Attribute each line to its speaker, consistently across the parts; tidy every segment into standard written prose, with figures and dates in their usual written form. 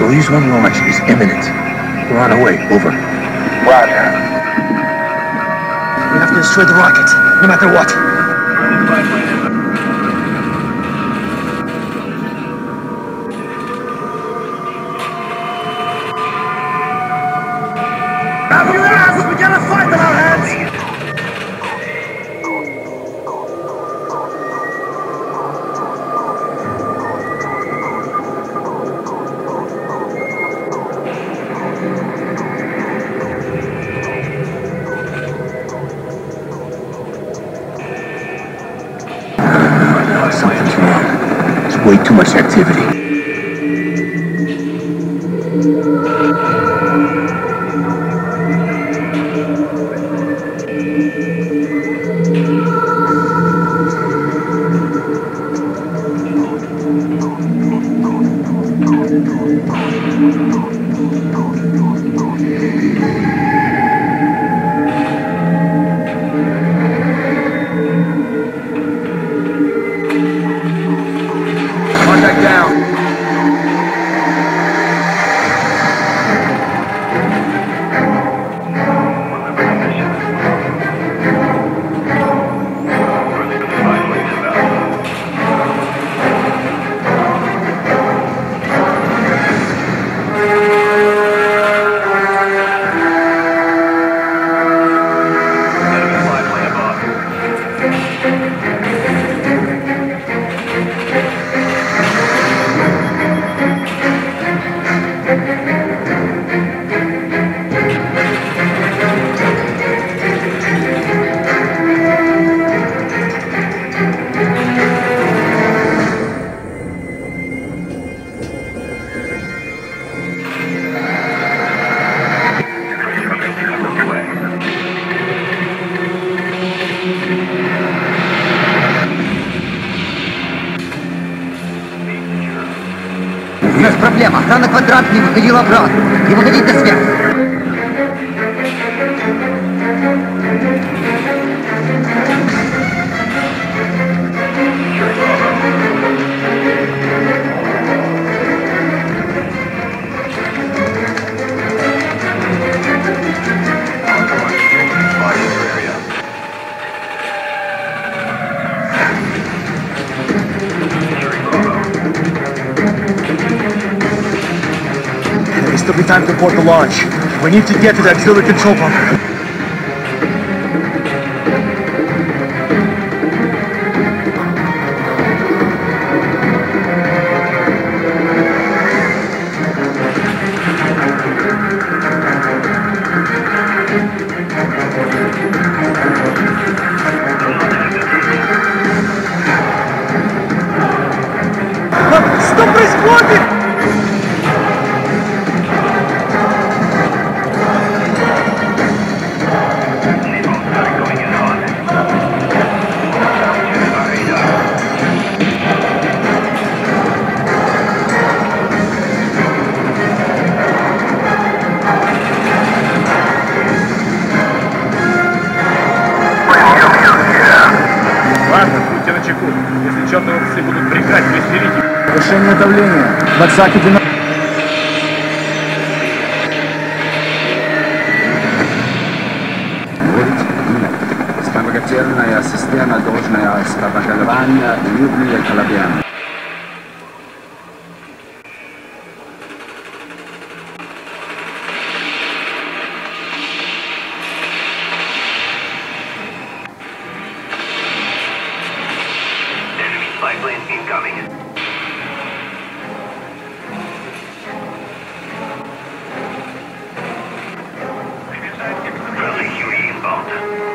Speaker 1: S1E1 launch is imminent. We're on our way. Over.
Speaker 2: Roger.
Speaker 3: We have to destroy the rocket, no matter what.
Speaker 2: Have your ass! We got a fight on our hands!
Speaker 1: Something's wrong. There's way too much activity.
Speaker 2: Contact down.
Speaker 3: У нас проблема. Охрана квадрат не выходила обратно. Не выходить на связь.
Speaker 2: There's still be time to abort the launch. We need to get to the auxiliary control bunker. Что происходит? Ладно, будьте начеку. Если чертовы псы будут брехать, вы стерите. Повышение давления. 20-12.
Speaker 4: Вспомогательная система должна вспомогательная любые коллабианы.
Speaker 5: Spyplane incoming. Friendly UAV inbound.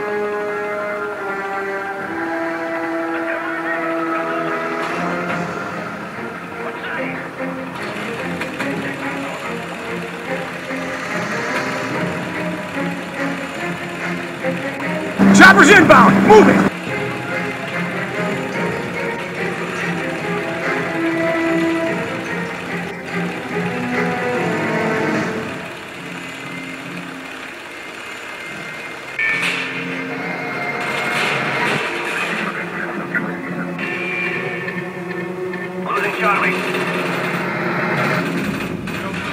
Speaker 2: Chopper's inbound! Move it!
Speaker 5: Losing Charlie.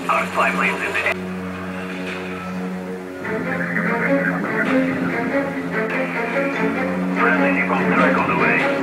Speaker 5: Our spy planes in the air. Friendly decom strike on the way.